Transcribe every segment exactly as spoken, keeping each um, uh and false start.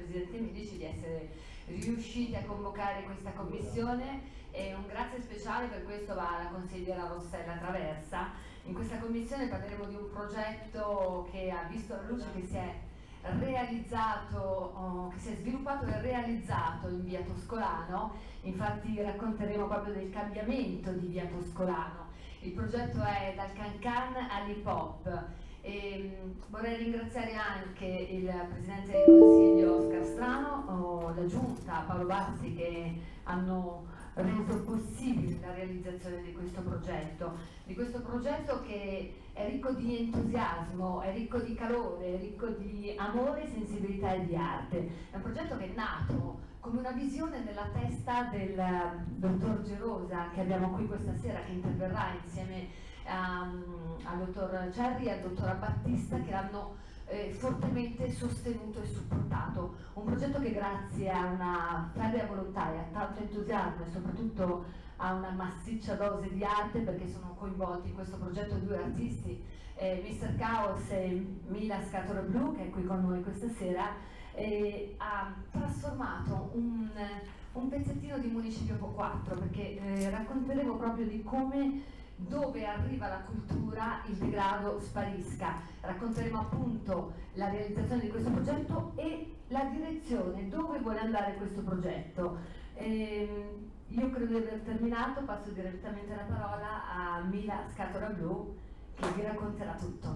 Presidente Medici di essere riusciti a convocare questa commissione, e un grazie speciale per questo va alla consigliera Rossella Traversa. In questa commissione parleremo di un progetto che ha visto la luce, che si è realizzato, oh, che si è sviluppato e realizzato in via Toscolano. Infatti racconteremo proprio del cambiamento di via Toscolano. Il progetto è dal can-can all'hip hop. E vorrei ringraziare anche il Presidente del Consiglio Scastrano, o la Giunta Paolo Bassi, che hanno reso possibile la realizzazione di questo progetto, di questo progetto che è ricco di entusiasmo, è ricco di calore, è ricco di amore, sensibilità e di arte. È un progetto che è nato come una visione nella testa del dottor Gerosa, che abbiamo qui questa sera, che interverrà insieme Um, al dottor Cerri e al dottor Battista, che l'hanno eh, fortemente sostenuto e supportato. Un progetto che grazie a una ferrea volontà e a tanto entusiasmo e soprattutto a una massiccia dose di arte, perché sono coinvolti in questo progetto due artisti, eh, mister Caos e Mila Scatole Blu, che è qui con noi questa sera, eh, ha trasformato un, un pezzettino di Municipio quattro, perché eh, racconteremo proprio di come dove arriva la cultura il degrado sparisca. Racconteremo appunto la realizzazione di questo progetto e la direzione, dove vuole andare questo progetto. Ehm, io credo di aver terminato, passo direttamente la parola a Mila Scatola Blu, che vi racconterà tutto.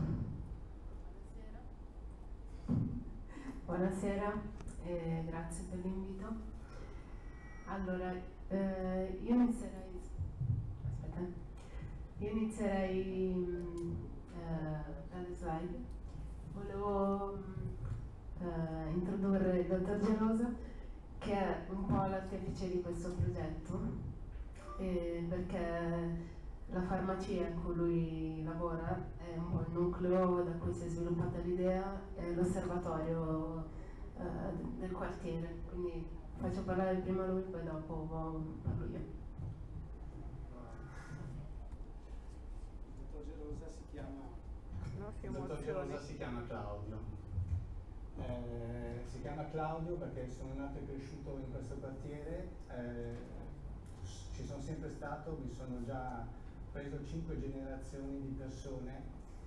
Buonasera, Buonasera eh, grazie per l'invito. Allora, eh, io inizierei... Aspetta. Io inizierei uh, dalle slide. Volevo uh, introdurre il dottor Gerosa, che è un po' l'artefice di questo progetto, e perché la farmacia in cui lui lavora è un po' il nucleo da cui si è sviluppata l'idea, è l'osservatorio uh, del quartiere, quindi faccio parlare prima lui, poi dopo parlo io. Il dottor Gerosa si chiama Claudio. Eh, si chiama Claudio perché sono nato e cresciuto in questo quartiere, eh, ci sono sempre stato, mi sono già preso cinque generazioni di persone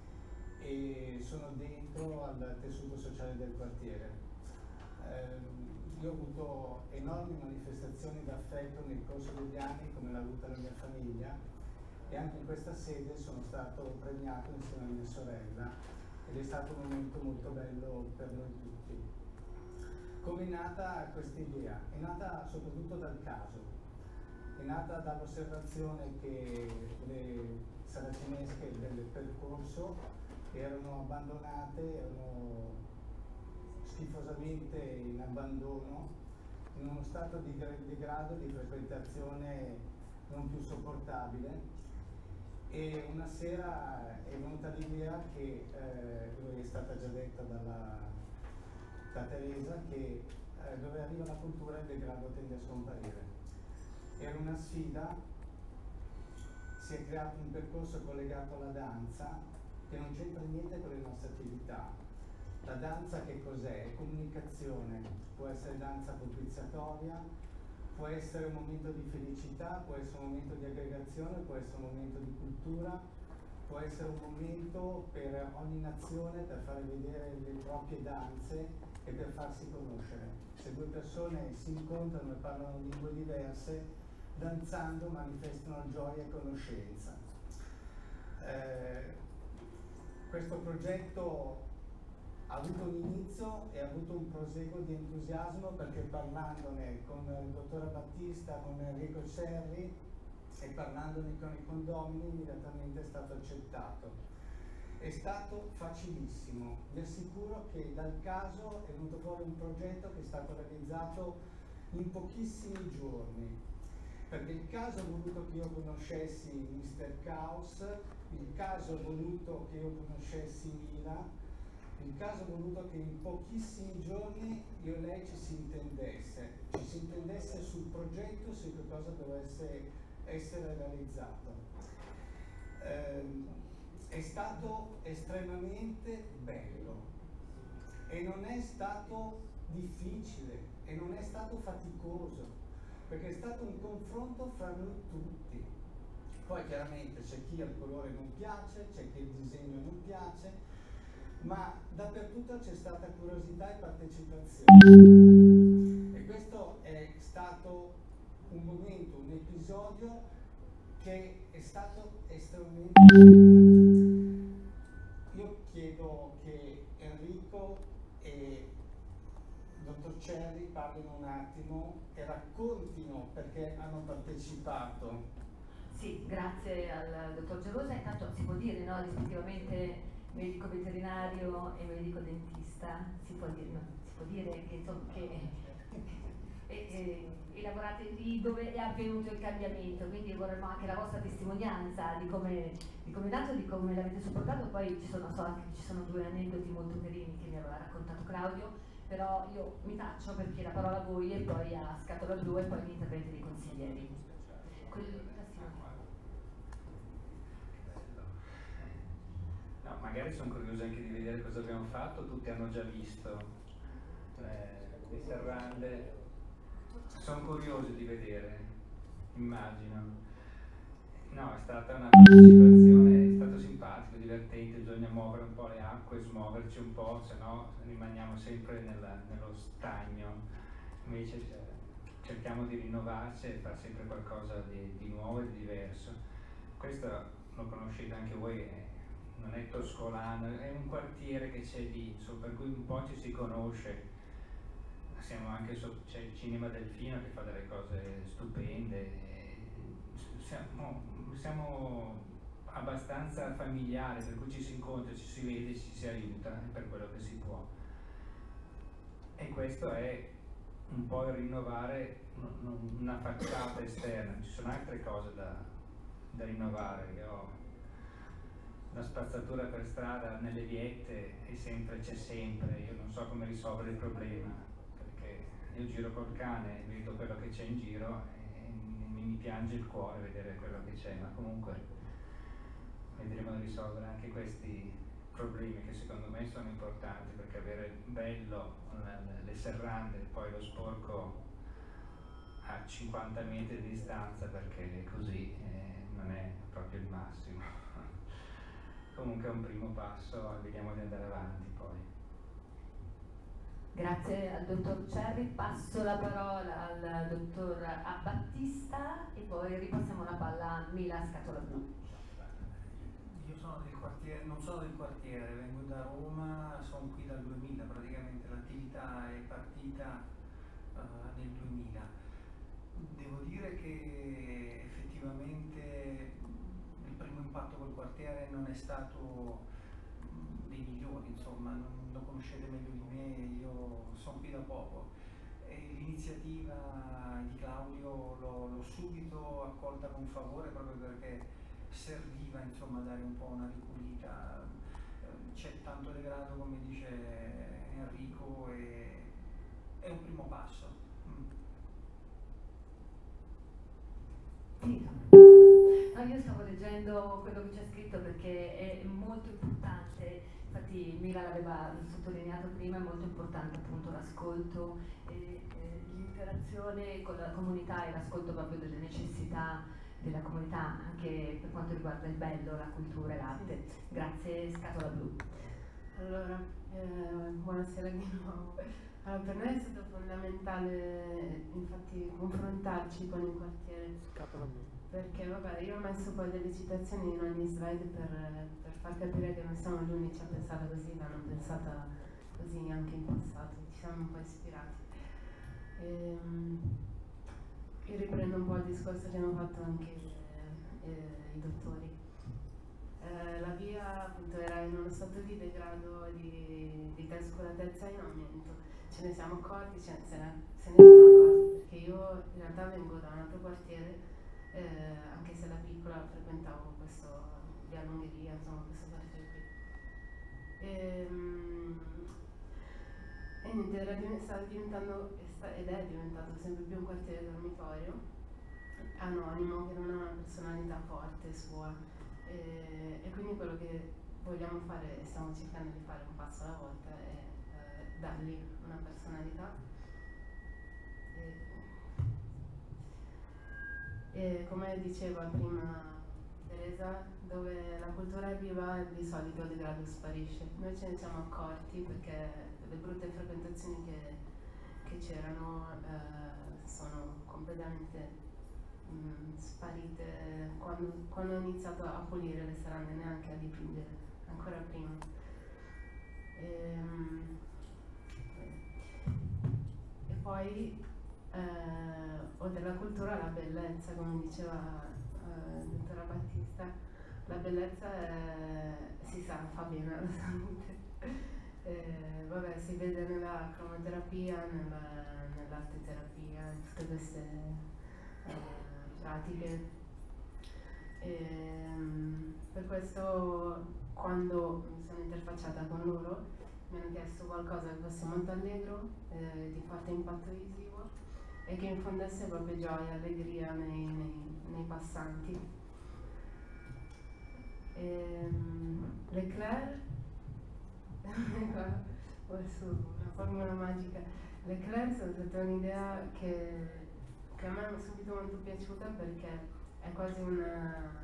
e sono dentro al tessuto sociale del quartiere. Eh, io ho avuto enormi manifestazioni d'affetto nel corso degli anni, come l'ha avuta la mia famiglia, e anche in questa sede sono stato premiato insieme a mia sorella ed è stato un momento molto bello per noi tutti. Come è nata questa idea? È nata soprattutto dal caso, è nata dall'osservazione che le saracinesche del percorso erano abbandonate, erano schifosamente in abbandono, in uno stato di degrado, di frequentazione non più sopportabile. E una sera è venuta l'idea che, eh, lui è stata già detta dalla, da Teresa, che eh, dove arriva la cultura il degrado tende a scomparire. Era una sfida, si è creato un percorso collegato alla danza che non c'entra niente con le nostre attività. La danza che cos'è? È comunicazione, può essere danza propiziatoria, può essere un momento di felicità, può essere un momento di aggregazione, può essere un momento di cultura, può essere un momento per ogni nazione per fare vedere le proprie danze e per farsi conoscere. Se due persone si incontrano e parlano lingue diverse, danzando manifestano gioia e conoscenza. Eh, questo progetto ha avuto un inizio e ha avuto un proseguo di entusiasmo, perché parlandone con il dottor Battista, con Enrico Cerri e parlandone con i condomini immediatamente è stato accettato. È stato facilissimo, vi assicuro che dal caso è venuto fuori un progetto che è stato realizzato in pochissimi giorni, perché il caso ha voluto che io conoscessi mister Caos, il caso ha voluto che io conoscessi Mila, il caso ha voluto che in pochissimi giorni io e lei ci si intendesse, ci si intendesse sul progetto, su che cosa dovesse essere realizzato. Eh, è stato estremamente bello e non è stato difficile e non è stato faticoso, perché è stato un confronto fra noi tutti. Poi chiaramente c'è chi al colore non piace, c'è chi il disegno non piace, ma dappertutto c'è stata curiosità e partecipazione. E questo è stato un momento, un episodio che è stato estremamente... Io chiedo che Enrico e dottor Cerri parlino un attimo e raccontino perché hanno partecipato. Sì, grazie al dottor Gelosa. Intanto si può dire, no, rispettivamente medico veterinario e medico dentista, si può dire, no, si può dire che, insomma, che e, e, e lavorate lì dove è avvenuto il cambiamento, quindi vorremmo anche la vostra testimonianza di come, di come è nato, di come l'avete supportato. Poi ci sono, so anche ci sono due aneddoti molto carini che mi aveva raccontato Claudio, però io mi taccio perché la parola a voi e poi a scatola blu e poi gli interventi dei consiglieri. Quelli, no, magari sono curioso anche di vedere cosa abbiamo fatto. Tutti hanno già visto eh, le serrande, sono curioso di vedere, immagino. No, è stata una partecipazione, è stato simpatico, divertente, bisogna muovere un po' le acque, smuoverci un po', se no rimaniamo sempre nella, nello stagno. Invece cerchiamo di rinnovarci e fare sempre qualcosa di, di nuovo e di diverso. Questo lo conoscete anche voi, è, non è toscolano, è un quartiere che c'è lì, so, per cui un po' ci si conosce. Siamo anche so, c'è il Cinema Delfino che fa delle cose stupende, siamo, siamo abbastanza familiari, per cui ci si incontra, ci si vede, ci si aiuta per quello che si può. E questo è un po' il rinnovare una facciata esterna. Ci sono altre cose da, da rinnovare. Io, la spazzatura per strada nelle viette è sempre, c'è sempre, io non so come risolvere il problema, perché io giro col cane, vedo quello che c'è in giro e mi, mi piange il cuore vedere quello che c'è, ma comunque vedremo di risolvere anche questi problemi che secondo me sono importanti, perché avere bello le serrande e poi lo sporco a cinquanta metri di distanza, perché così eh, non è proprio il massimo. Comunque è un primo passo, vediamo di andare avanti poi. Grazie al dottor Cerri, passo la parola al dottor Battista e poi ripassiamo la palla a Mila Scatola Blu. Io sono del quartiere, non sono del quartiere, vengo da Roma, sono qui dal duemila, praticamente l'attività è partita uh, nel duemila. Devo dire che effettivamente il primo impatto col quartiere non è stato dei migliori, insomma, non lo conoscete meglio di me, io sono qui da poco. E l'iniziativa di Claudio l'ho, l'ho subito accolta con favore, proprio perché serviva, insomma, dare un po' una ripulita. C'è tanto degrado, come dice Enrico, e è un primo passo. Sì. No, io stavo leggendo quello che c'è scritto perché è molto importante, infatti Mila l'aveva sottolineato prima, è molto importante appunto l'ascolto e eh, l'interazione con la comunità e l'ascolto proprio delle necessità della comunità, anche per quanto riguarda il bello, la cultura e l'arte. Grazie, Scatola Blu. Allora, eh, buonasera di nuovo. Allora, per noi è stato fondamentale infatti confrontarci con il quartiere, perché vabbè, io ho messo poi delle citazioni in ogni slide per, per far capire che non siamo gli unici a pensare così, l'hanno pensata così anche in passato, ci siamo un po' ispirati. E, io riprendo un po' il discorso che hanno fatto anche eh, eh, i dottori. Eh, la via appunto era in uno stato di degrado, di, di trascuratezza in aumento. Ce ne siamo accorti, cioè, se, ne, se ne sono accorti, perché io in realtà vengo da un altro quartiere, eh, anche se da piccola frequentavo questo, via Lungheria, insomma questo quartiere qui. E, e niente, era, stava diventando, ed è diventato sempre più un quartiere dormitorio, anonimo, che non ha una personalità forte sua. E, e quindi quello che vogliamo fare, stiamo cercando di fare un passo alla volta, è dargli una personalità. E, e come diceva prima Teresa, dove la cultura è viva di solito il degrado sparisce. Noi ce ne siamo accorti perché le brutte frequentazioni che, che c'erano eh, sono completamente mh, sparite quando, quando ho iniziato a pulire le serrande, neanche a dipingere, ancora prima. E, e poi eh, oltre alla cultura la bellezza, come diceva eh, il dottora Battista, la bellezza è, si sa, fa bene alla salute. Eh, vabbè, si vede nella cromoterapia, nella, nell'arteterapia, in tutte queste eh, pratiche. E, per questo quando mi sono interfacciata con loro mi hanno chiesto qualcosa che fosse molto allegro, eh, di forte impatto visivo e che infondesse proprio gioia, allegria nei, nei, nei passanti. E, Leclerc, forse una formula magica, Leclerc è stata un'idea che, che a me è subito molto piaciuta perché è quasi una,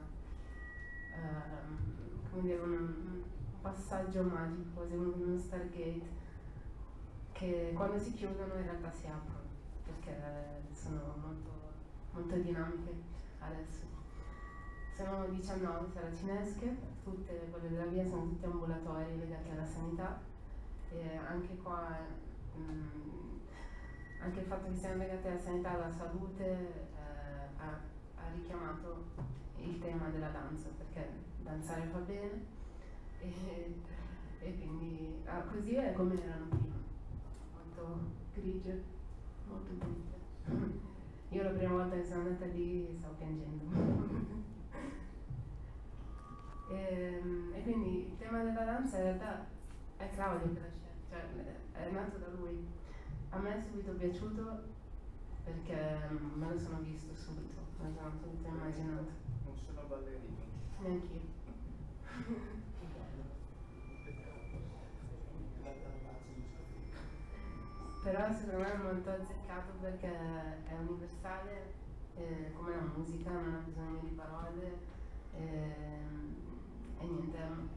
uh, come dire, un, un passaggio magico, quasi uno Stargate, che quando si chiudono in realtà si aprono, perché sono molto, molto dinamiche adesso. Sono diciannove saracinesche, tutte quelle della via sono tutti ambulatori legati alla sanità e anche qua mh, anche il fatto che siano legati alla sanità e alla salute eh, ha, ha richiamato il tema della danza, perché danzare fa bene e, e quindi ah, così è come erano prima, molto grigie, molto brutte. Io la prima volta che sono andata lì stavo piangendo. e, e quindi il tema della danza in realtà è Claudio che l'ha scelto, cioè è nato da lui. A me è subito piaciuto perché me lo sono visto subito, me lo sono subito immaginato. Non sono ballerini. Neanch'io. Però secondo me è molto azzeccato perché è universale, eh, come la musica, non ha bisogno di parole eh, e niente,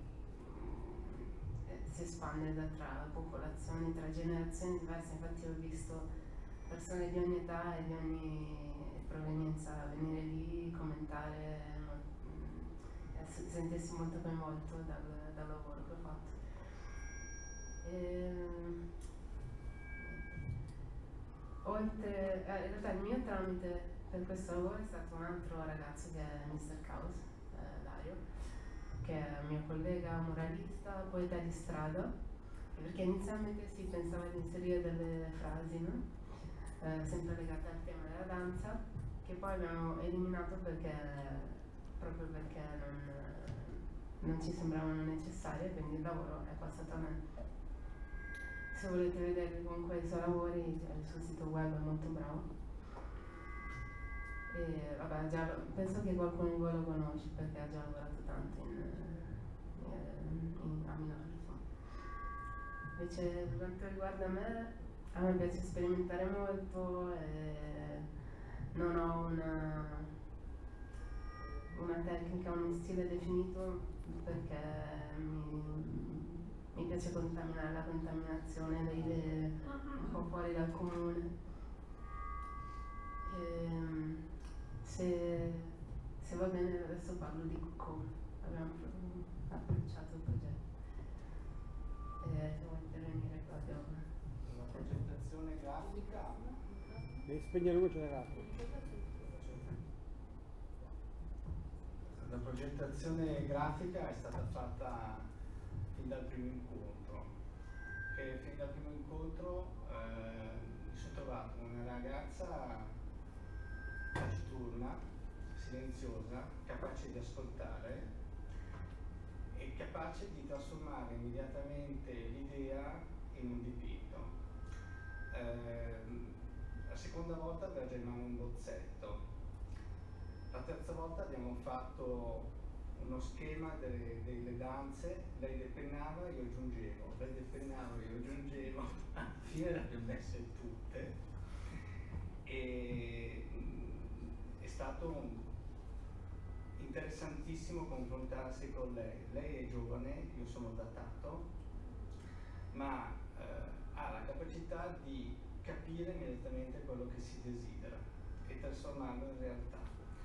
eh, si espande da tra popolazioni, tra generazioni diverse. Infatti ho visto persone di ogni età e di ogni provenienza venire lì, commentare, eh, sentirsi molto coinvolto dal, dal lavoro che ho fatto. E, oltre, eh, in realtà il mio tramite per questo lavoro è stato un altro ragazzo che è mister Caos, eh, Dario, che è mio collega muralista, poeta di strada, perché inizialmente si pensava di inserire delle frasi, no? eh, sempre legate al tema della danza, che poi abbiamo eliminato perché, proprio perché non, non ci sembravano necessarie, quindi il lavoro è passato a me. Se volete vedere comunque i suoi lavori, il suo sito web è molto bravo. E vabbè, già lo, penso che qualcuno di voi lo conosce perché ha già lavorato tanto in, in, in, a Milano, insomma. Invece per quanto riguarda me, a me piace sperimentare molto e non ho una, una tecnica, uno stile definito perché mi Mi piace contaminare la contaminazione, le idee un po' fuori dal comune. E, se, se va bene adesso parlo di come abbiamo approcciato il progetto. E se vuoi intervenire Claudio. La progettazione grafica. Devi spegnere luce ragazzi. La progettazione grafica è stata fatta fin dal primo incontro e fin dal primo incontro eh, mi sono trovato una ragazza taciturna, silenziosa, capace di ascoltare e capace di trasformare immediatamente l'idea in un dipinto. Eh, la seconda volta aveva già in mano un bozzetto, la terza volta abbiamo fatto uno schema delle, delle danze, lei depennava, io aggiungevo, lei depennava, io aggiungevo, alla fine le abbiamo messe tutte e mh, è stato un, interessantissimo confrontarsi con lei. Lei è giovane, io sono datato, ma eh, ha la capacità di capire immediatamente quello che si desidera e trasformarlo in realtà.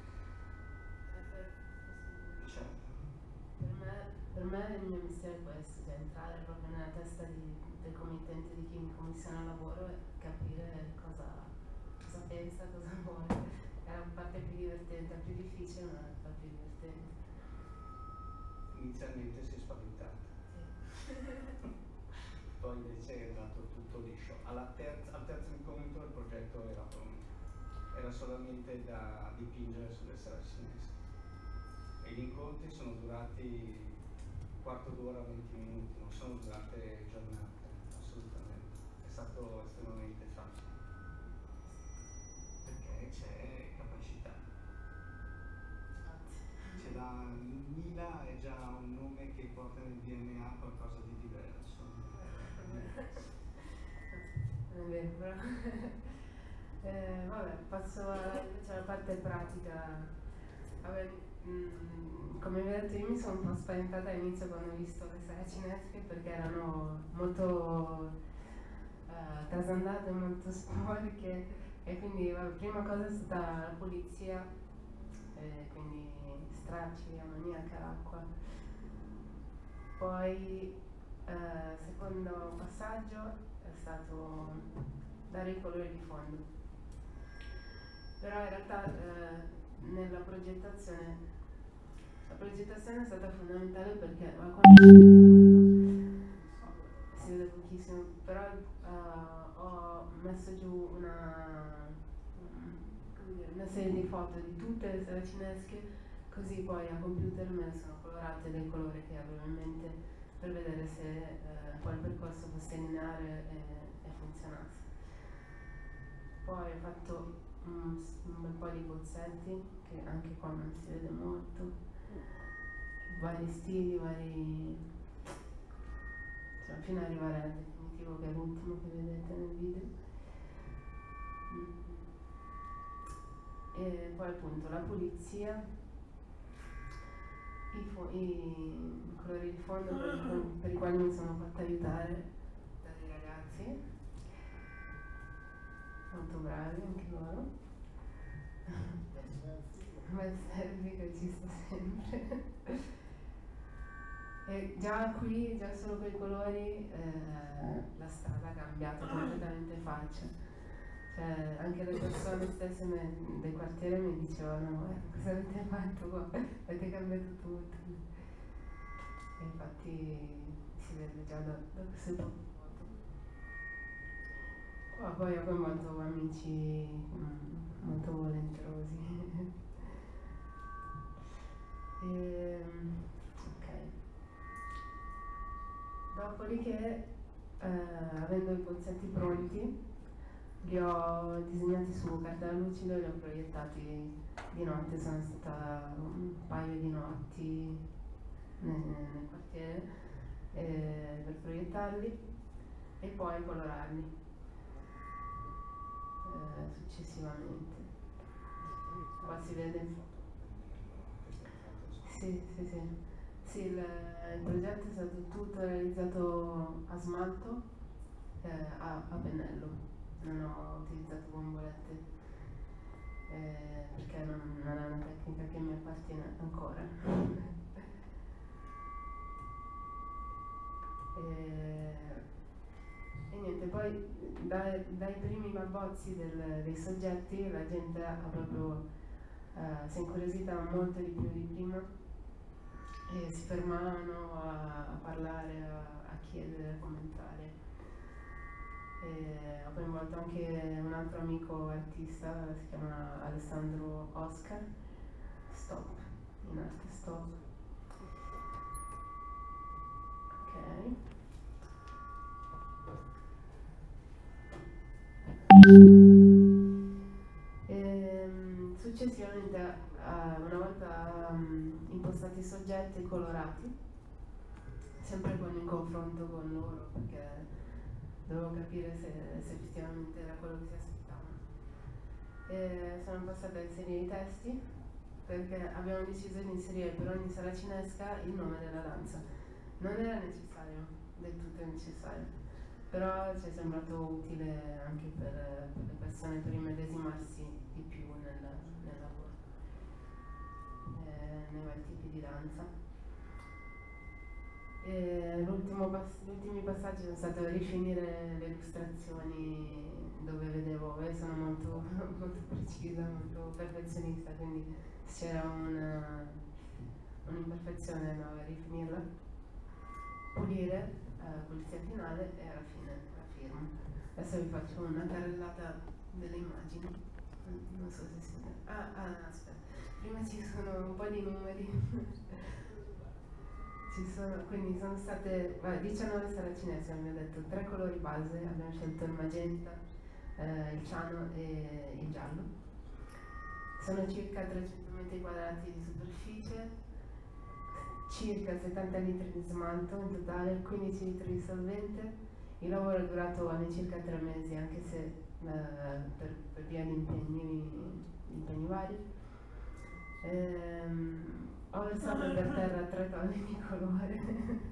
Certo. Per me, per me il mio mestiere è questo, cioè entrare proprio nella testa di, del committente di chi mi commissiona il lavoro e capire cosa, cosa pensa, cosa vuole. È la parte più divertente, la più difficile, ma la parte più divertente. Inizialmente si è spaventata. Sì. Poi invece è andato tutto liscio. Alla terza, al terzo incontro il progetto era, era solamente da dipingere sulle saracinesche. E gli incontri sono durati un quarto d'ora, venti minuti, non sono durate giornate, assolutamente. È stato estremamente facile. Perché c'è capacità. C'è la Mila, è già un nome che porta nel D N A qualcosa di diverso. Non è vero, però. eh, vabbè, passo alla, invece alla parte pratica. Vabbè, mh, come vi ho detto, io mi sono un po' spaventata all'inizio quando ho visto le saracinesche perché erano molto uh, trasandate, molto sporche e quindi la prima cosa è stata la pulizia, eh, quindi stracci, ammoniaca, acqua. Poi eh, secondo passaggio è stato dare i colori di fondo, però in realtà eh, nella progettazione la progettazione è stata fondamentale perché ma si vede pochissimo, però uh, ho messo giù una, una serie di foto di tutte le saracinesche, così poi a computer me ne sono colorate del colore che avevo in mente per vedere se eh, poi il percorso fosse lineare e, e funzionasse. Poi ho fatto un, un bel po' di bozzetti, che anche qua non si vede molto, vari stili, vari, cioè, fino ad arrivare al definitivo che è l'ultimo che vedete nel video. E poi appunto la pulizia, i, fo- i colori di fondo per, i, per i quali mi sono fatta aiutare da dei ragazzi molto bravi anche loro. Bel selfie che ci sta sempre. E già qui, già solo con i colori, eh, la strada ha cambiato completamente faccia. Cioè, anche le persone stesse me, del quartiere mi dicevano eh, cosa avete fatto qua? Avete cambiato tutto. E infatti si vede già da, da queste foto. Oh, poi ho coinvolto amici mm, molto volenterosi. e, ok. Dopodiché, eh, avendo i bozzetti pronti, li ho disegnati su carta lucido e li ho proiettati di notte. Sono stata un paio di notti nel, nel quartiere eh, per proiettarli e poi colorarli eh, successivamente. Qua si vede. Sì, sì, sì. Sì, il, il progetto è stato tutto realizzato a smalto, eh, a, a pennello. Non ho utilizzato bombolette eh, perché non, non è una tecnica che mi appartiene ancora. e, e niente, poi dai, dai primi abbozzi del, dei soggetti la gente ha proprio eh, si è incuriosita molto di più di prima e si fermavano a, a parlare, a, a chiedere, a commentare. E ho coinvolto anche un altro amico artista, si chiama Alessandro Oscar, Stop, in arte Stop. Ok. E, successivamente, uh, una volta um, impostato stati soggetti colorati, sempre con il confronto con loro, perché dovevo capire se, se effettivamente era quello che si aspettavano. E sono passata a inserire i testi, perché abbiamo deciso di inserire per ogni saracinesca il nome della danza. Non era necessario, del tutto necessario, però ci è sembrato utile anche per, per le persone, per immedesimarsi di più nel, nel lavoro, eh, nei vari tipi di danza. E l'ultimo pass- gli ultimi passaggi sono stato a rifinire le illustrazioni, dove vedevo, e sono molto, molto precisa, molto perfezionista, quindi se c'era una, un'imperfezione andavo a rifinirla, pulire, eh, pulizia finale e alla fine la firma. Adesso vi faccio una carrellata delle immagini, non so se si vede. Ah, ah, aspetta, prima ci sono un po' di numeri. Ci sono, quindi sono state vabbè, diciannove saracinesche, abbiamo detto tre colori base, abbiamo scelto il magenta, eh, il ciano e il giallo. Sono circa trecento metri quadrati di superficie, circa settanta litri di smalto in totale, quindici litri di solvente. Il lavoro è durato all'incirca tre mesi, anche se eh, per, per via di impegni, impegni vari. Ehm, ho versato per terra tre tonne di colore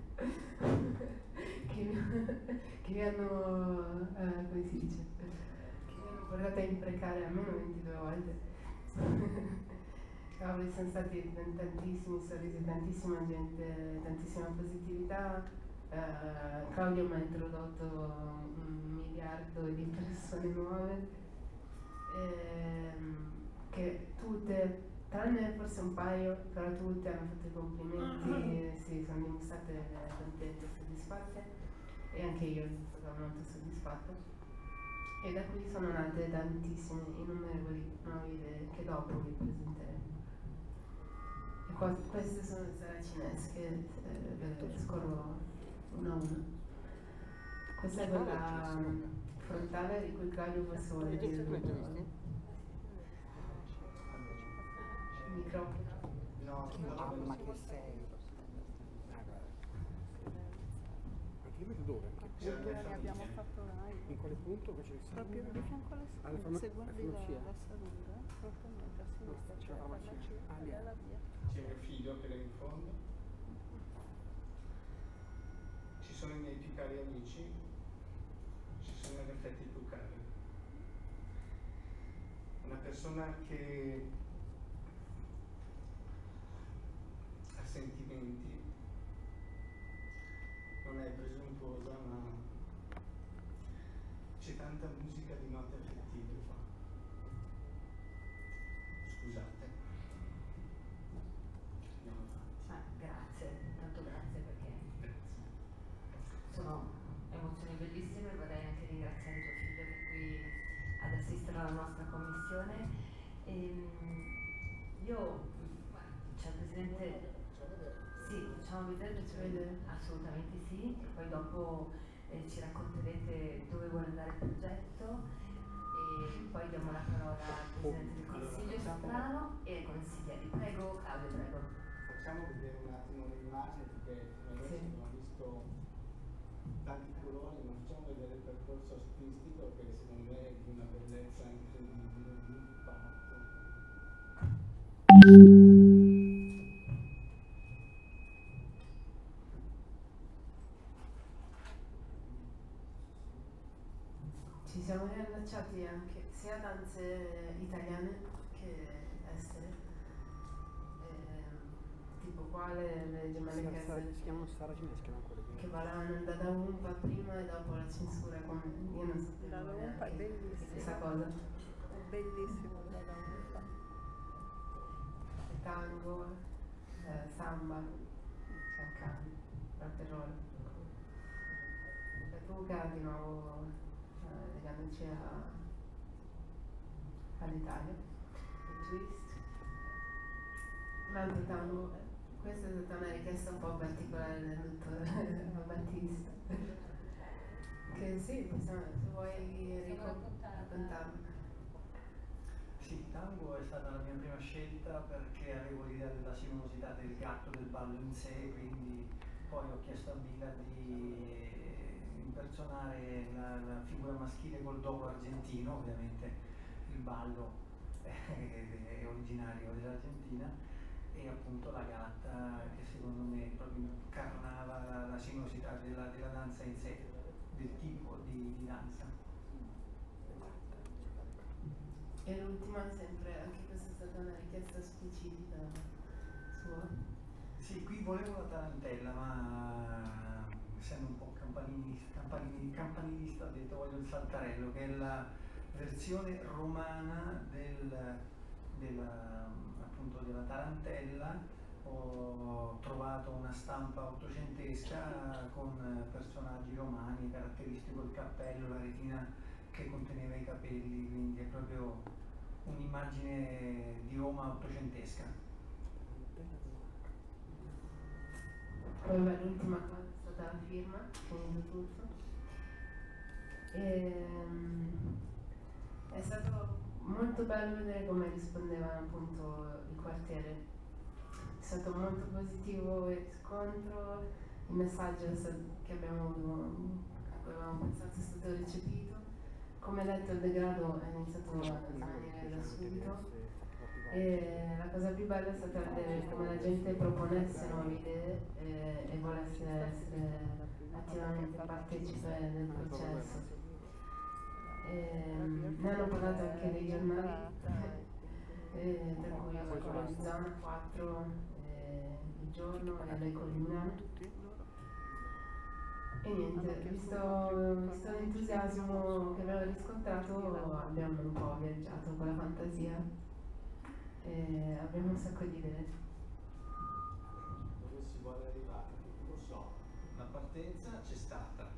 che, mi, che mi hanno, eh, come si dice, che mi hanno portato a imprecare almeno ventidue volte. Cavoli, sono stati tantissimi sorrisi, tantissima gente, tantissima positività. Uh, Claudio mi ha introdotto un miliardo di persone nuove, ehm, che tutte, tranne forse un paio, però tutte hanno fatto i complimenti, sì, sono dimostrate contente e soddisfatte, e anche io sono stata molto soddisfatta. E da qui sono nate tantissime, innumerevoli nuove idee che dopo vi presenteremo. E qua, queste sono le saracinesche, eh, ve scorro una a una. Questa è quella frontale di cui Claudio forse vuole dire il microfono. No, Ma che sei? Anche dove? Ne abbiamo fatto live. In quale punto? Che c'è il Proprio di fianco alla alla strada, se farma- guardi alla la, farmacia. la salura, propriamente a sinistra C'è c'è la la farmacia. farmacia, Ah, lì. è la via. C'è mio figlio che è in fondo. Ci sono i miei più cari amici, ci sono in effetti i più cari. Una persona che ha sentimenti, non è presuntuosa, ma c'è tanta musica di note affettive qua. Scusate. Andiamo avanti. Ah, grazie, tanto grazie perché sono emozioni bellissime. Vorrei anche ringraziare tuo figlio che è qui ad assistere alla nostra commissione. Ehm, io, cioè Presidente, sì, facciamo vedere, Faccio vedere. assolutamente sì, e poi dopo eh, ci racconterete dove vuole andare il progetto, e poi diamo la parola al Presidente del Consiglio Soprano e ai consiglieri. Prego Claudio, prego. facciamo vedere un attimo le immagini, perché fino adesso Sì. abbiamo visto tanti colori, ma facciamo vedere il percorso artistico, che secondo me è di una bellezza incredibile, di impatto. Ci siamo riallacciati anche sia a danze italiane che estere, ehm, tipo quale le gemelle Si Kessel, chiamano saracinesche, non quelle che ballavano da da Umpa prima e dopo la censura, come io non sapevo Da da Umpa è neanche di questa bellissimo. cosa. È bellissimo da da Umpa. Il tango, eh, samba, cancan, rock and roll. La Tuca di nuovo, eh, legandoci a- all'Italia. Il twist. Un altro tango, eh, questa è stata una richiesta un po' particolare del dottor Battista. Che sì, possiamo, se vuoi Enrico raccontarlo. Sì, tango è stata la mia prima scelta perché avevo l'idea della sinuosità del gatto, del ballo in sé, quindi poi ho chiesto a Mila di impersonare la, la figura maschile col dogo argentino, ovviamente il ballo è originario dell'Argentina, e appunto la gatta che secondo me proprio incarnava la, la sinuosità della, della danza in sé, del tipo di, di danza. E l'ultima sempre, anche questa è stata una richiesta specifica sua? Sì, qui volevo la tarantella, ma essendo un po' campanilista, campanili- campanilista ho detto voglio il saltarello, che è la versione romana del, della, appunto della tarantella. Ho trovato una stampa ottocentesca con personaggi romani, caratteristico il cappello, la retina che conteneva i capelli, quindi è proprio un'immagine di Roma ottocentesca. Poi beh, l'ultima cosa è stata la firma, finito tutto. E, um, è stato molto bello vedere come rispondeva appunto il quartiere. È stato molto positivo il riscontro, il messaggio che abbiamo, a cui avevamo pensato è stato recepito. Come detto, il degrado è iniziato a svanire da subito. E la cosa più bella è stata vedere come la gente proponesse nuove idee e, e volesse essere attivamente partecipe del processo. E, ne hanno parlato anche dei giornali, e, tra cui quello di Zona quattro, e Il Giorno e Le Colline. E niente, visto, visto l'entusiasmo che avevo riscontrato, abbiamo un po' viaggiato con la fantasia. E abbiamo un sacco di idee. Dove si vuole arrivare? Non lo so. La partenza c'è stata.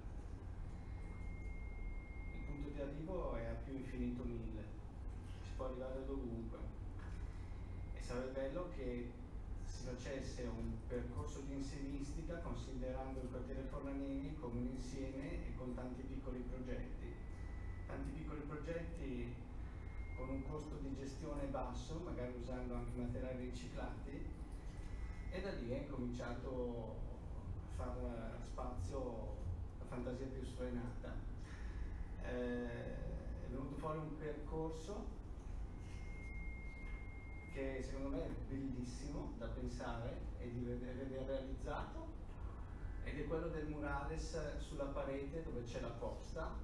Il punto di arrivo è a più infinito mille. Si può arrivare dovunque. E sarebbe bello che si facesse un percorso di insienistica considerando il quartiere Forlanini come un insieme e con tanti piccoli progetti. Tanti piccoli progetti con un costo di gestione basso, magari usando anche materiali riciclati, e da lì è cominciato a fare spazio a fantasia più sfrenata. Eh, è venuto fuori un percorso che secondo me è bellissimo da pensare e di vedere realizzato, ed è quello del murales sulla parete dove c'è la posta.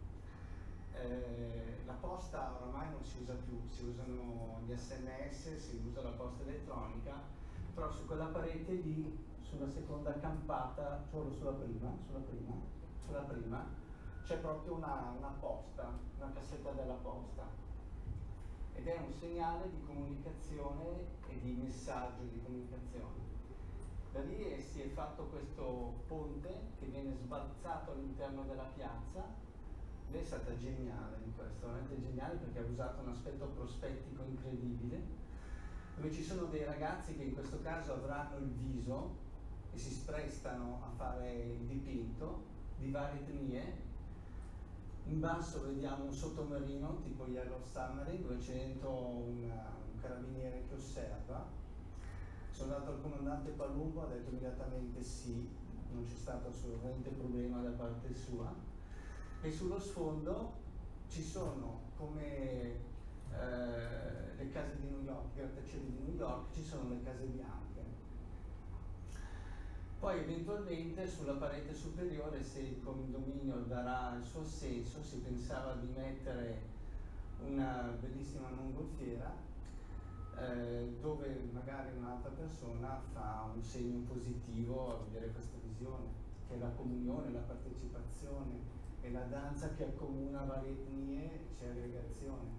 Eh, la posta oramai non si usa più, si usano gli S M S, si usa la posta elettronica, però su quella parete lì, sulla seconda campata, solo sulla prima, sulla prima, sulla prima, c'è proprio una, una posta, una cassetta della posta. Ed è un segnale di comunicazione e di messaggio di comunicazione. Da lì si è fatto questo ponte che viene sbalzato all'interno della piazza. Lei è stata geniale in questo, veramente geniale, perché ha usato un aspetto prospettico incredibile, dove ci sono dei ragazzi che in questo caso avranno il viso e si prestano a fare il dipinto di varie etnie. In basso vediamo un sottomarino tipo Yellow Submarine, dove c'è dentro una, un carabiniere che osserva. Sono andato al comandante Palumbo, ha detto immediatamente sì, non c'è stato assolutamente problema da parte sua. E sullo sfondo ci sono, come eh, le case di New York, i grattacieli di New York, ci sono le case bianche. Poi eventualmente sulla parete superiore, se il condominio darà il suo senso, si pensava di mettere una bellissima mongolfiera eh, dove magari un'altra persona fa un segno positivo a vedere questa visione, che è la comunione, la partecipazione, è la danza che accomuna varie etnie e c'è aggregazione.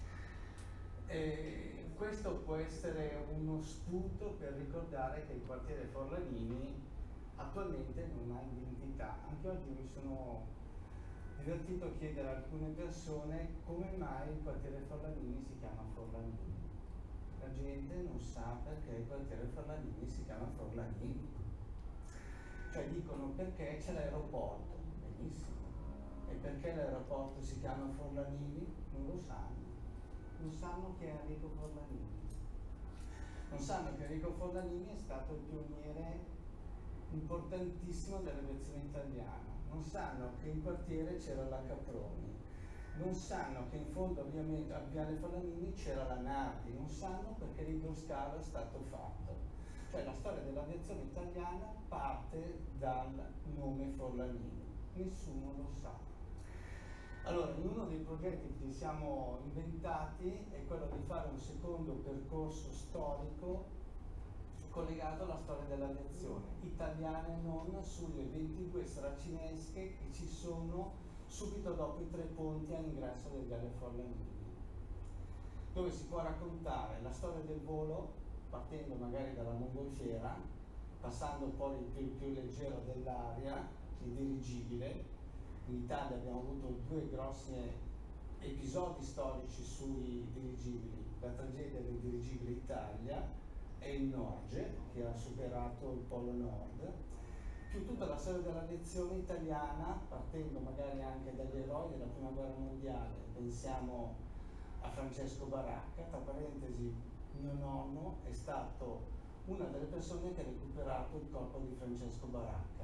E questo può essere uno spunto per ricordare che il quartiere Forlanini attualmente non ha identità. Anche oggi mi sono divertito a chiedere a alcune persone come mai il quartiere Forlanini si chiama Forlanini. La gente non sa perché il quartiere Forlanini si chiama Forlanini. Cioè dicono perché c'è l'aeroporto, benissimo. E perché l'aeroporto si chiama Forlanini? Non lo sanno. non sanno chi è Enrico Forlanini. Non sanno che Enrico Forlanini è stato il pioniere importantissimo dell'aviazione italiana. Non sanno che in quartiere c'era la Caproni. Non sanno che in fondo a Viale Forlanini c'era la Nardi. Non sanno perché l'idroscalo è stato fatto. Cioè la storia dell'aviazione italiana parte dal nome Forlanini. Nessuno lo sa. Allora, in uno dei progetti che ci siamo inventati è quello di fare un secondo percorso storico collegato alla storia dell'aviazione, italiana e non, sulle ventidue saracinesche che ci sono subito dopo i tre ponti all'ingresso del Viale Forlanini, dove si può raccontare la storia del volo, partendo magari dalla mongolfiera, passando poi il più, più leggero dell'aria, il dirigibile. In Italia abbiamo avuto due grossi episodi storici sui dirigibili, la tragedia del dirigibile Italia e il Norge, che ha superato il Polo Nord, più tutta la storia dell'aviazione italiana, partendo magari anche dagli eroi della Prima Guerra Mondiale. Pensiamo a Francesco Baracca, tra parentesi, mio nonno è stato una delle persone che ha recuperato il corpo di Francesco Baracca.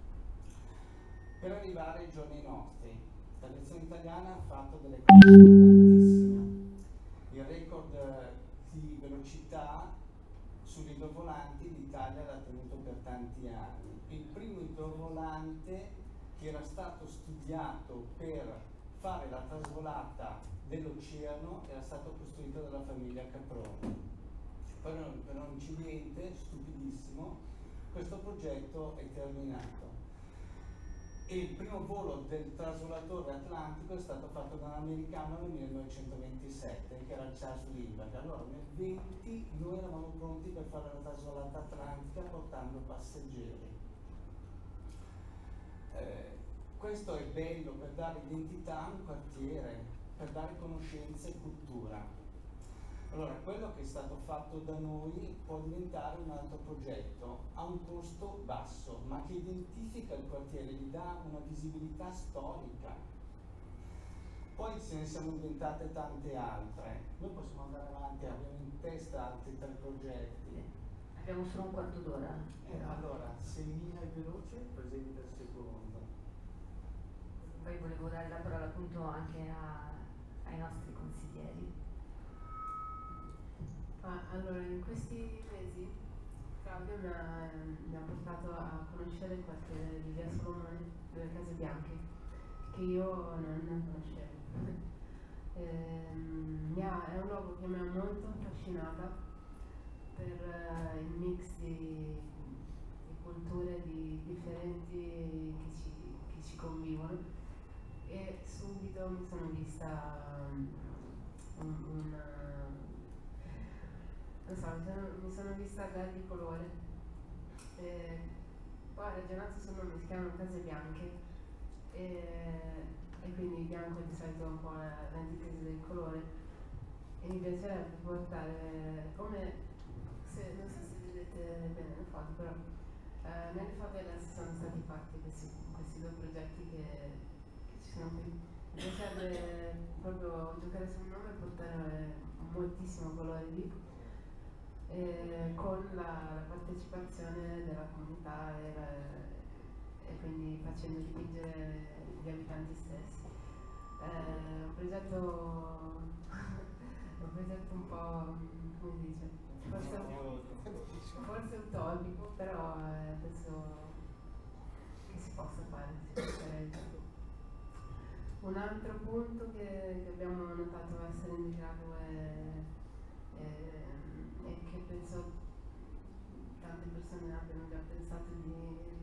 Per arrivare ai giorni nostri, l'aviazione italiana ha fatto delle cose importantissime. Il record di velocità sugli idrovolanti l'Italia l'ha tenuto per tanti anni. Il primo idrovolante che era stato studiato per fare la trasvolata dell'oceano era stato costruito dalla famiglia Caproni. Per un, per un incidente stupidissimo questo progetto è terminato. E il primo volo del trasvolatore atlantico è stato fatto da un americano nel millenovecentoventisette, che era Charles Lindbergh. Allora nel venti noi eravamo pronti per fare la trasvolata atlantica portando passeggeri. Eh, questo è bello per dare identità a un quartiere, per dare conoscenza e cultura. Allora, quello che è stato fatto da noi può diventare un altro progetto a un costo basso, ma che identifica il quartiere, gli dà una visibilità storica. Poi ce ne siamo inventate tante altre. Noi possiamo andare avanti, abbiamo in testa altri tre progetti. Abbiamo solo un quarto d'ora. Eh, allora, se Mina è veloce, presenta il secondo. Poi volevo dare la parola appunto anche a, ai nostri consiglieri. Ah, allora, in questi mesi Claudio mi ha, mi ha portato a conoscere il quartiere di Via Solomone, delle Case Bianche, che io non, non conoscevo. ehm, mi ha, è un luogo che mi ha molto affascinata per uh, il mix di, di culture di differenti che ci, che ci convivono, e subito mi sono vista um, un, una non so, mi sono, mi sono vista bella di colore. E poi ho ragionato sul nome, si chiamano Case Bianche, e, e quindi il bianco è di solito un po' l'antitesi del colore, e mi piacerebbe portare, come se, non so se vedete bene le foto, però eh, nelle favelas sono stati fatti questi, questi due progetti che, che ci sono qui. Mi piacerebbe proprio giocare sul nome e portare moltissimo colore lì. Eh, con la, la partecipazione della comunità e, la, e quindi facendo dipingere gli abitanti stessi. È un progetto, un progetto un po', come si dice, forse, forse utopico, però eh, penso che si possa fare, si possa realizzare. Un altro punto che, che abbiamo notato essere indicato è, è e che penso tante persone abbiano già pensato di,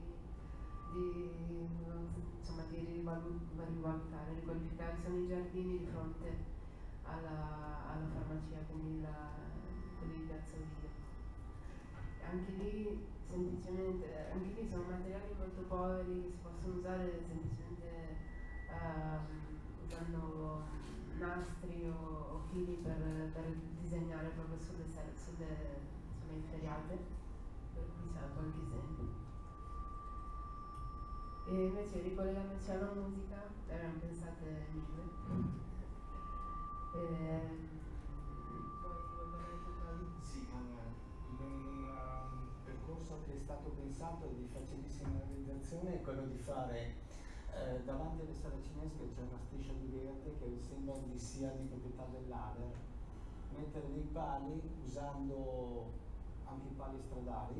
di, insomma, di rivalu- rivalutare, riqualificare, sono i giardini di fronte alla, alla farmacia, quindi la, quelli di Piazza Ovidio. Anche lì semplicemente, anche lì sono materiali molto poveri che si possono usare semplicemente uh, usando nastri o, o fili per, per disegnare proprio sulle, sulle, sulle inferriate, per cui c'è qualche esempio. E invece ricollegandoci alla musica, ne abbiamo pensate mille. E percorso che è stato pensato e di facilissima realizzazione è quello di fare eh, davanti alle Saracinesche c'è una striscia di verde che è il simbolo di sia di proprietà dell'A D E R, mettere dei pali usando anche i pali stradali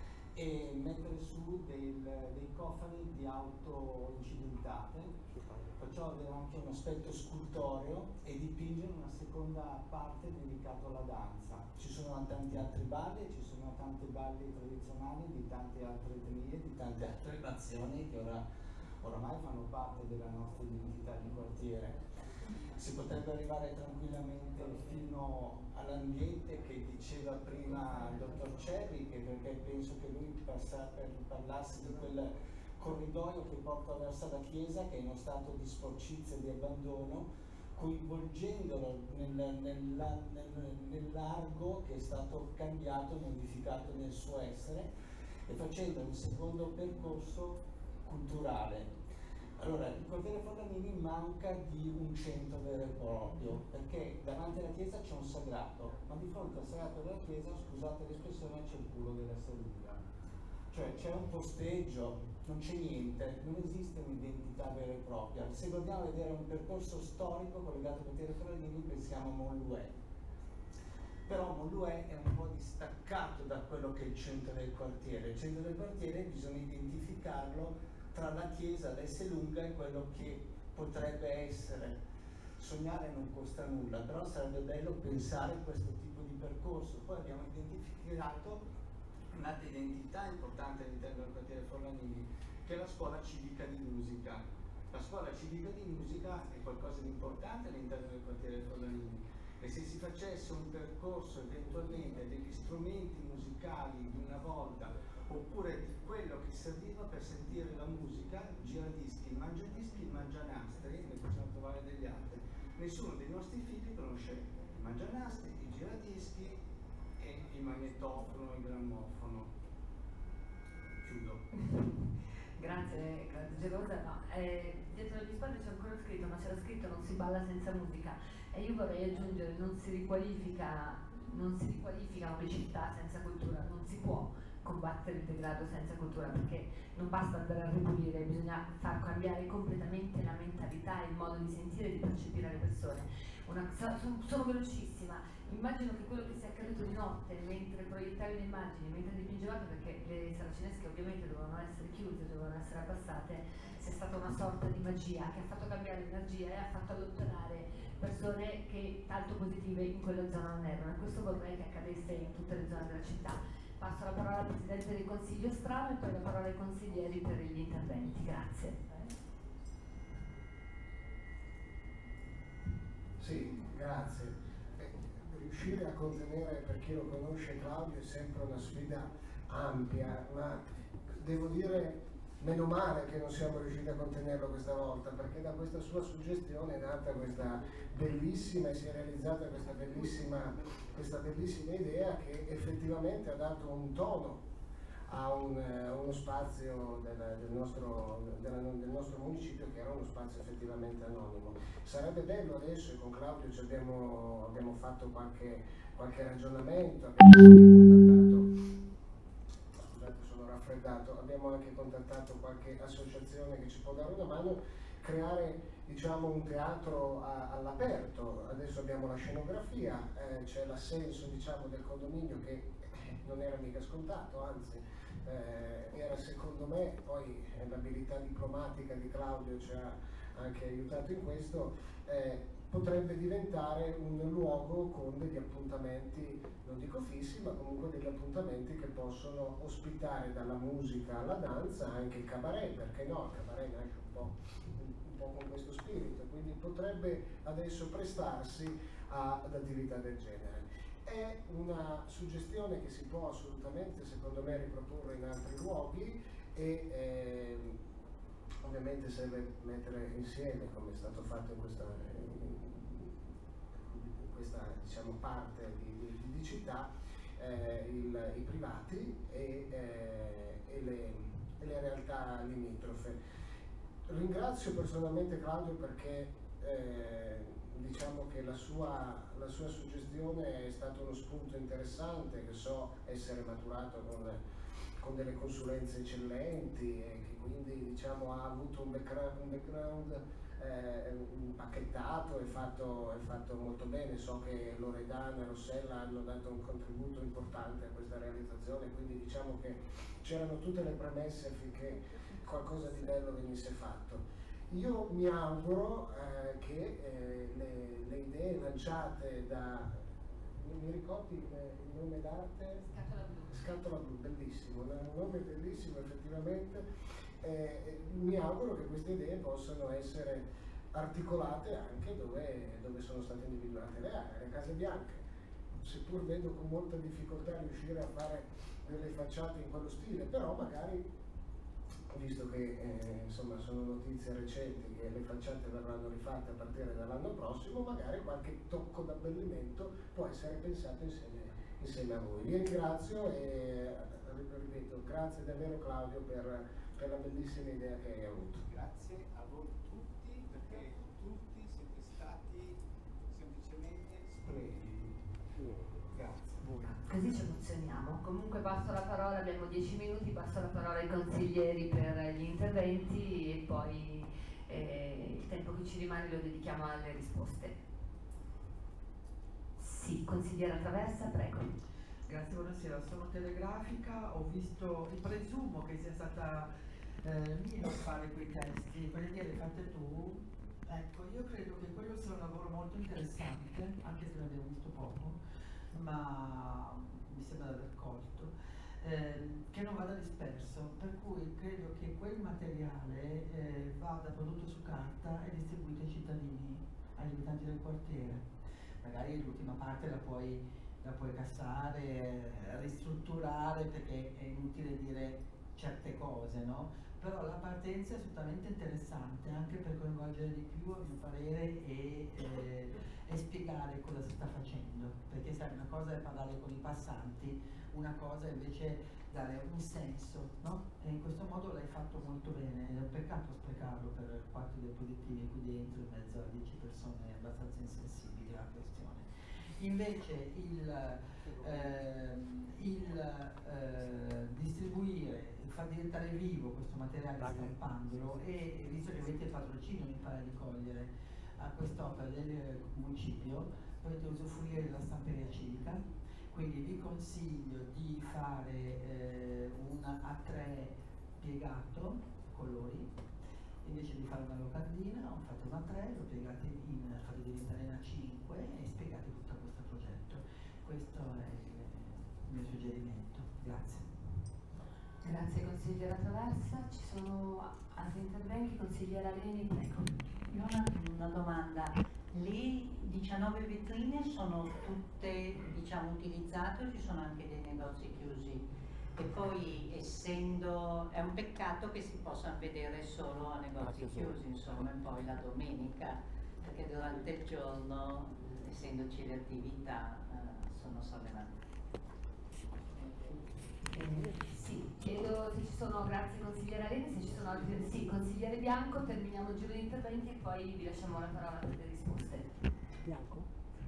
e mettere su del, dei cofani di auto incidentate, perciò avere anche un aspetto scultoreo e dipingere una seconda parte dedicata alla danza. Ci sono tanti altri balli, ci sono tante balli tradizionali di tante altre etnie, di tante altre nazioni che ora, oramai fanno parte della nostra identità di quartiere. Si potrebbe arrivare tranquillamente fino all'ambiente che diceva prima il dottor Cerri, che perché penso che lui passa, per parlarsi di quel corridoio che porta verso la chiesa, che è in uno stato di sporcizia e di abbandono, coinvolgendolo nel, nella, nel, nel largo che è stato cambiato, modificato nel suo essere, e facendo un secondo percorso culturale. Allora, il quartiere Forlanini manca di un centro vero e proprio, perché davanti alla chiesa c'è un sagrato, ma di fronte al sagrato della chiesa, scusate l'espressione, c'è il culo della Servilia. Cioè c'è un posteggio, non c'è niente, non esiste un'identità vera e propria. Se vogliamo vedere un percorso storico collegato al quartiere Forlanini, pensiamo a Montlouet. Però Montlouet è un po' distaccato da quello che è il centro del quartiere. Il centro del quartiere bisogna identificarlo tra la chiesa, l'Esselunga e quello che potrebbe essere. Sognare non costa nulla, però sarebbe bello pensare a questo tipo di percorso. Poi abbiamo identificato un'altra identità importante all'interno del quartiere Forlanini, che è la scuola civica di musica. La scuola civica di musica è qualcosa di importante all'interno del quartiere Forlanini, e se si facesse un percorso eventualmente degli strumenti musicali di una volta, oppure di quello che serviva per sentire la musica, il giradischi, il mangiadischi, il mangianastri, ne possiamo trovare degli altri. Nessuno dei nostri figli conosce il mangianastri, i giradischi e il magnetofono, il grammofono. Chiudo. Grazie, Gelosa. No, eh, dietro le mie spalle c'è ancora scritto, ma c'era scritto non si balla senza musica. E io vorrei aggiungere, non si riqualifica, non si riqualifica una città senza cultura, non si può combattere il degrado senza cultura, perché non basta andare a ripulire, bisogna far cambiare completamente la mentalità e il modo di sentire e di percepire le persone. Una, sono, sono velocissima, immagino che quello che sia accaduto di notte mentre proiettavi le immagini, mentre dipingevate, perché le saracinesche ovviamente dovevano essere chiuse, dovevano essere abbassate, sia stata una sorta di magia che ha fatto cambiare l'energia e ha fatto allontanare persone che tanto positive in quella zona non erano, e questo vorrei che accadesse in tutte le zone della città. Passo la parola al Presidente del Consiglio Strano e poi la parola ai consiglieri per gli interventi. Grazie. Sì, grazie. Beh, riuscire a contenere, per chi lo conosce, Claudio è sempre una sfida ampia, ma devo dire meno male che non siamo riusciti a contenerlo questa volta, perché da questa sua suggestione è nata questa bellissima e si è realizzata questa bellissima, questa bellissima idea che effettivamente ha dato un tono a, un, a uno spazio del, del, nostro, della, del nostro municipio, che era uno spazio effettivamente anonimo. Sarebbe bello adesso, e con Claudio ci abbiamo, abbiamo fatto qualche, qualche ragionamento, abbiamo contattato, sono raffreddato, abbiamo anche contattato qualche associazione che ci può dare una mano, creare, diciamo, un teatro a, all'aperto. Adesso abbiamo la scenografia, eh, c'è l'assenso, diciamo, del condominio che non era mica scontato, anzi eh, era, secondo me, poi l'abilità diplomatica di Claudio ci ha anche aiutato in questo, eh, potrebbe diventare un luogo con degli appuntamenti, non dico fissi, ma comunque degli appuntamenti che possono ospitare dalla musica alla danza anche il cabaret, perché no? Il cabaret nasce un po', un po' con questo spirito, quindi potrebbe adesso prestarsi a, ad attività del genere. È una suggestione che si può assolutamente, secondo me, riproporre in altri luoghi e eh, ovviamente serve mettere insieme, come è stato fatto in questa, in questa diciamo, parte di, di, di città, eh, il, i privati e, eh, e, le, e le realtà limitrofe. Ringrazio personalmente Claudio perché eh, diciamo che la sua, la sua suggestione è stato uno spunto interessante che so essere maturato con, con delle consulenze eccellenti e che quindi diciamo, ha avuto un background, un background eh, impacchettato e fatto, è fatto molto bene. So che Loredana e Rossella hanno dato un contributo importante a questa realizzazione, quindi diciamo che c'erano tutte le premesse affinché qualcosa di bello venisse fatto. Io mi auguro eh, che eh, le, le idee lanciate da, mi ricordi il, il nome d'arte? Scatola blu. Scatola blu, bellissimo, un nome bellissimo effettivamente. Eh, mi auguro che queste idee possano essere articolate anche dove, dove sono state individuate le aree, le case bianche. Seppur vedo con molta difficoltà riuscire a fare delle facciate in quello stile, però magari, visto che eh, insomma sono notizie recenti che le facciate verranno rifatte a partire dall'anno prossimo, magari qualche tocco d'abbellimento può essere pensato insieme, insieme a voi. Vi ringrazio e ripeto, grazie davvero Claudio per, per la bellissima idea che hai avuto. Grazie a voi tutti, perché tutti siete stati semplicemente splendidi. Grazie. Così ci emozioniamo. Comunque passo la parola, abbiamo dieci minuti, passo la parola ai consiglieri per gli interventi e poi eh, il tempo che ci rimane lo dedichiamo alle risposte. Sì, consigliera Traversa, prego. Grazie, buonasera, sono telegrafica, ho visto, presumo che sia stata eh, mia a fare quei testi, voglio dire, fate tu. Ecco, io credo che quello sia un lavoro molto interessante, anche se l'abbiamo visto poco, ma mi sembra di aver colto, eh, che non vada disperso, per cui credo che quel materiale eh, vada prodotto su carta e distribuito ai cittadini, agli abitanti del quartiere. Magari l'ultima parte la puoi, la puoi cassare, eh, ristrutturare, perché è inutile dire certe cose, no? Però la partenza è assolutamente interessante anche per coinvolgere di più, a mio parere, e, eh, e spiegare cosa si sta facendo, perché sai, una cosa è parlare con i passanti, una cosa è invece dare un senso, no? E in questo modo l'hai fatto molto bene, è un peccato sprecarlo per quattro diapositive qui dentro in mezzo a dieci persone abbastanza insensibili alla questione. Invece il, eh, il eh, distribuire, far diventare vivo questo materiale stampandolo, e visto che avete il patrocinio, mi pare di cogliere, a quest'opera del municipio, potete usufruire della stamperia civica, quindi vi consiglio di fare eh, un A tre piegato, colori, invece di fare una locandina, fate un A tre, lo piegate in, fate diventare in A cinque e spiegate tutto questo progetto. Questo è il mio suggerimento. Grazie. Grazie consigliera Traversa. Ci sono altri interventi? Consigliera Leni, prego. Io ho una, una domanda. Le diciannove vetrine sono tutte, diciamo, utilizzate o ci sono anche dei negozi chiusi? E poi, essendo, è un peccato che si possano vedere solo a negozi chiusi, insomma, e poi la domenica, perché durante il giorno, essendoci le attività, eh, sono sollevate. Eh, sì, chiedo se ci sono, grazie consigliera Leni, se ci sono altri, sì, consigliere Bianco, terminiamo il giro di interventi e poi vi lasciamo la parola per le risposte. Bianco?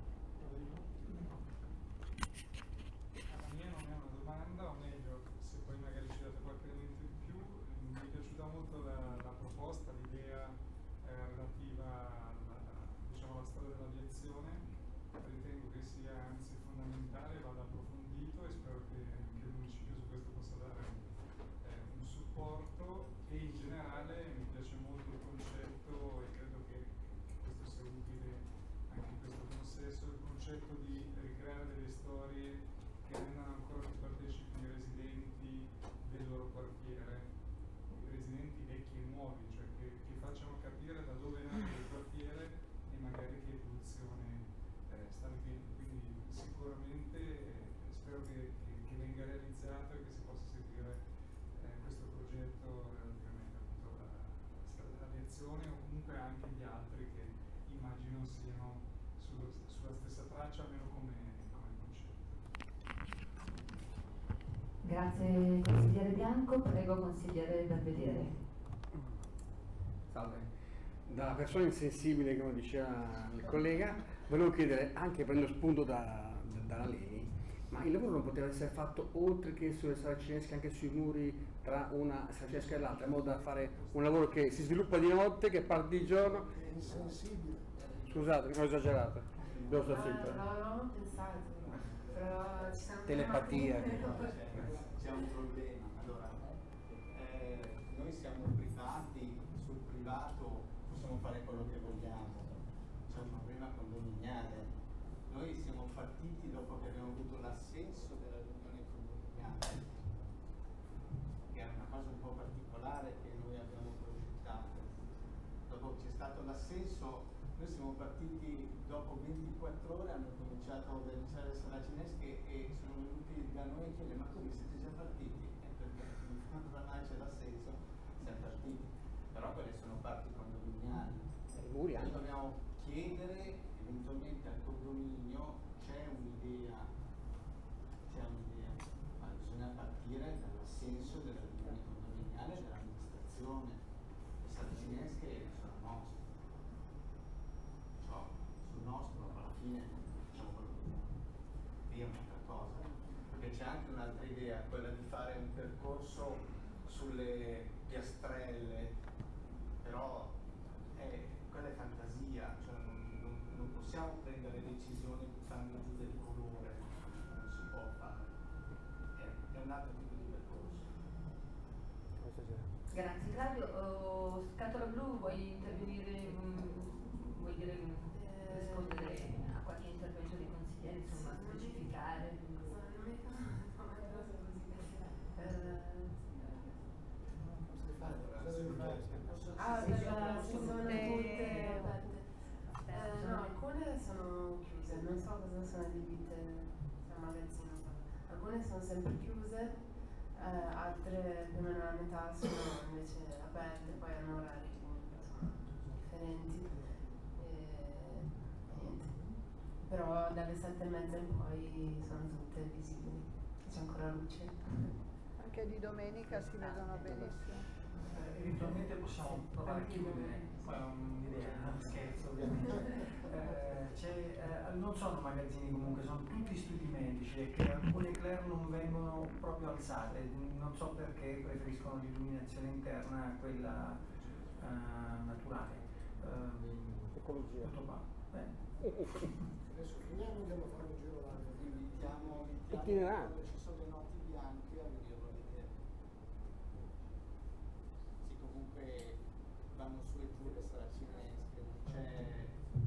La mia non è una domanda, o meglio, se poi magari ci date qualche elemento in più, mi è piaciuta molto la, la proposta, l'idea eh, relativa alla, diciamo, alla storia dell'aviazione. Ritengo che sia anzi fondamentale, vada approfondito, e spero che anche il municipio su questo possa dare eh, un supporto. E in generale mi piace molto il concetto, e credo che questo sia utile anche in questo consesso, il concetto di ricreare delle storie che rendano ancora più partecipi i residenti del loro quartiere, i residenti vecchi e nuovi, cioè che, che facciano capire da dove nasce il quartiere e magari che evoluzione eh, sta vivendo. Quindi sicuramente eh, spero che, che, che venga realizzato e che si possa seguire eh, questo progetto relativamente appunto alla strada dell'aviazione, o comunque anche gli altri che immagino siano sullo, sulla stessa traccia, almeno come, come concetto. Grazie consigliere Bianco, prego consigliere Belvedere. Salve. Da persona insensibile, come diceva il collega, volevo chiedere, anche prendendo spunto da, da, dalla Leni, Ma il lavoro non poteva essere fatto oltre che sulle saracinesche anche sui muri tra una saracinesca e l'altra, in modo da fare un lavoro che si sviluppa di notte, che parte di giorno. È insensibile. Scusate, ho esagerato. Devo stare Ah, zitto. non avevamo pensato, però ci siamo Telepatia. C'è un problema. Allora, eh, noi siamo privati, sul privato possiamo fare quello che vogliamo. C'è un problema condominiale. Noi siamo partiti dopo che abbiamo avuto l'assenso della riunione condominiale, che era una cosa un po' particolare che noi abbiamo progettato. Dopo c'è stato l'assenso, noi siamo partiti dopo ventiquattro ore, hanno cominciato a organizzare le saracinesche e sono venuti da noi e chiedere: ma come siete già partiti? Eh, perché quando ormai c'è l'assenso siamo partiti, però quelle sono parti condominiali. Muri Noi anche. dobbiamo chiedere eventualmente al condominio, c'è un'idea, c'è un'idea, ma bisogna partire dall'assenso della riunione condominiale e dell'amministrazione. Le saracinesche sono nostre, cioè, sul nostro alla fine facciamo quello che vogliamo. Lì è un'altra cosa, perché c'è anche un'altra idea, quella di fare un percorso sulle piastrelle, però è, quella è fantasia, cioè non, non, non possiamo prendere decisioni buttando giù del colore, non si può fare, è, è un altro tipo di percorso. Grazie Claudio. Oh, Scatola Blu, vuoi intervenire, mm, vuoi dire, mm, rispondere a qualche intervento dei consiglieri, insomma specificare? Ah, per la si sono Tutte- tutte aperte. Eh, no, alcune sono chiuse, non so cosa sono adibite al magazzino. Alcune sono sempre chiuse, eh, altre più o meno la metà sono invece aperte, poi hanno orari insomma differenti. E, e niente. Però dalle sette e mezza in poi sono tutte visibili, c'è ancora luce. Anche di domenica si vedono benissimo. Eh, eventualmente possiamo provare a chiudere, poi è un'idea, no? Scherzo ovviamente. Eh, c'è, eh, non sono magazzini comunque, sono tutti studi medici e che alcune eclair non vengono proprio alzate, non so perché preferiscono l'illuminazione interna a quella eh, naturale. Eh, Ecologia. Tutto qua. Bene. Adesso finiamo e andiamo a fare un giro là. Invitiamo, invitiamo Itinerante. quando ci sono le notti bianche a venirlo a vedere. Sì, comunque vanno su e giù le saracinesche, non c'è...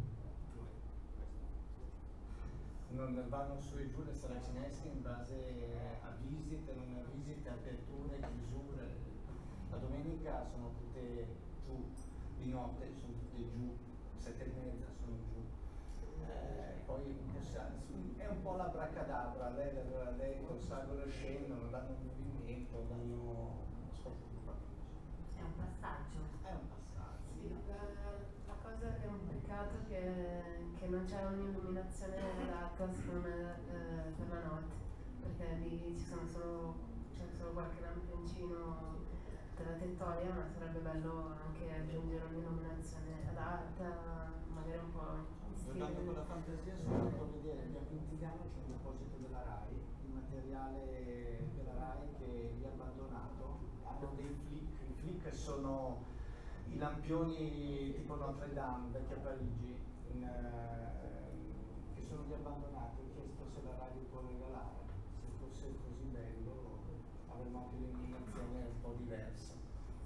Non vanno su e giù le saracinesche in base a visite, non a visite, aperture, chiusure. La domenica sono tutte giù, di notte sono tutte giù, sette e mezza sono giù. Eh, poi possiamo, è un po' l'abracadabra, lei, lei col salgono e scendono, danno movimento, danno... È un passaggio. È un passaggio. Sì, la, la cosa che è un peccato è che, che non c'è un'illuminazione adatta secondo me eh, per la notte, perché lì ci sono solo, c'è solo qualche lampioncino della tettoia, ma sarebbe bello anche aggiungere un'illuminazione adatta, magari un po' in Giocando con stile. la fantasia sono andato a vedere, a Vintigliano c'è un deposito della RAI, il materiale della RAI che è abbandonato, hanno dei flick, i flick sono i lampioni tipo Notre Dame, vecchia Parigi, in, eh, che sono lì abbandonati. Ho chiesto se la RAI li può regalare, se fosse così bello avremmo anche l'illuminazione un po' diversa.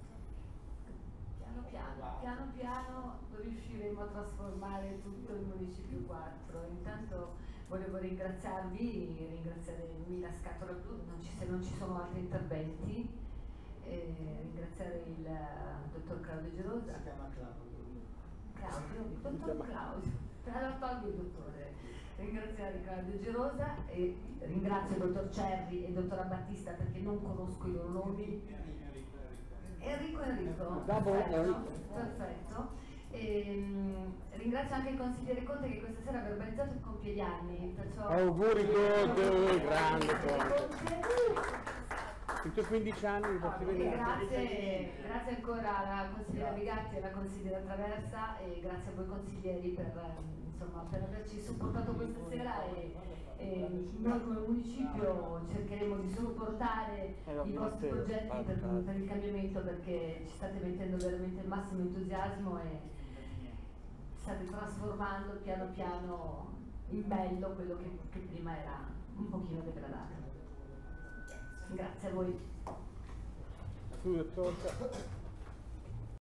Piano piano, piano piano riusciremo a trasformare tutto il Municipio quattro. Intanto volevo ringraziarvi, ringraziare Mila Scatola Blu, non ci, se non ci sono altri interventi, eh, ringraziare il uh, dottor Claudio Gerosa. Si chiama Claudio. Claudio, il dottor Claudio, allora tolgo il dottore. Ringraziare Claudio Gerosa e ringrazio il dottor Cerri e il dottor Battista perché non conosco i loro nomi. Enrico Enrico, perfetto, perfetto. E, um, ringrazio anche il consigliere Conte che questa sera ha verbalizzato che compie gli anni, perciò Auguri Conte, grande Conte. I tuoi quindici anni li posso E vedere. grazie, grazie ancora alla consigliera Bigatti e alla consigliera Traversa e grazie a voi consiglieri per, insomma, per averci supportato questa sera e E noi come municipio cercheremo di supportare i vostri progetti per, per il cambiamento, perché ci state mettendo veramente il massimo entusiasmo e state trasformando piano piano in bello quello che, che prima era un pochino degradato. Grazie a voi.